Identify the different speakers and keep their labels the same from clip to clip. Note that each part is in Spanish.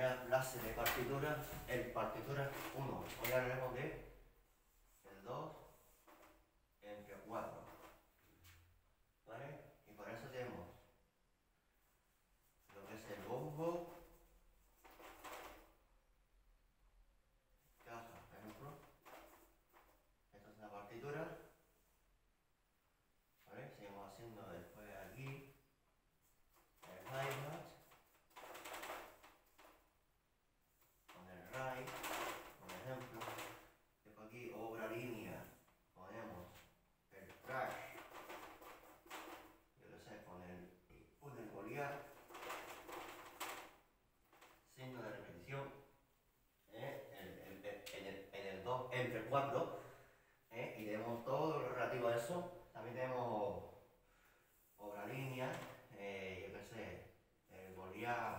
Speaker 1: primera clase de partitura, el partitura 1. Hoy hablaremos de el 2 entre 4. ¿Vale? Y para eso tenemos lo que es el bombo, caja, por ejemplo. Esta es la partitura. ¿Vale? Seguimos haciendo después aquí el hi-hat con el ride, por ejemplo. Después aquí otra línea, ponemos el crash, yo lo sé, con el Goliath, signo de repetición, en el 2 entre 4, y tenemos todo lo relativo a eso. También tenemos otra línea, yo qué sé, el Goliath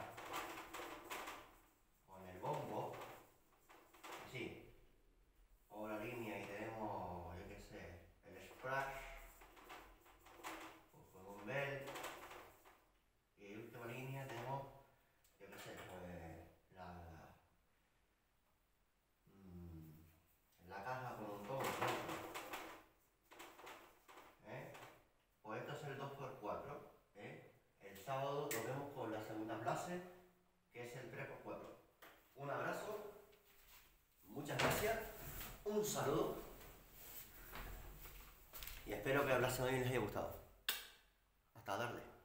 Speaker 1: con el bombo, sí, otra línea y tenemos, yo qué sé, el splash con un bell, y última línea tenemos, yo qué sé, pues la caja con un tono, pues esto es el 2×4, el sábado nos vemos con la segunda clase, que es el 3×4. Un abrazo, muchas gracias, un saludo y espero que la clase de hoy les haya gustado. Hasta tarde.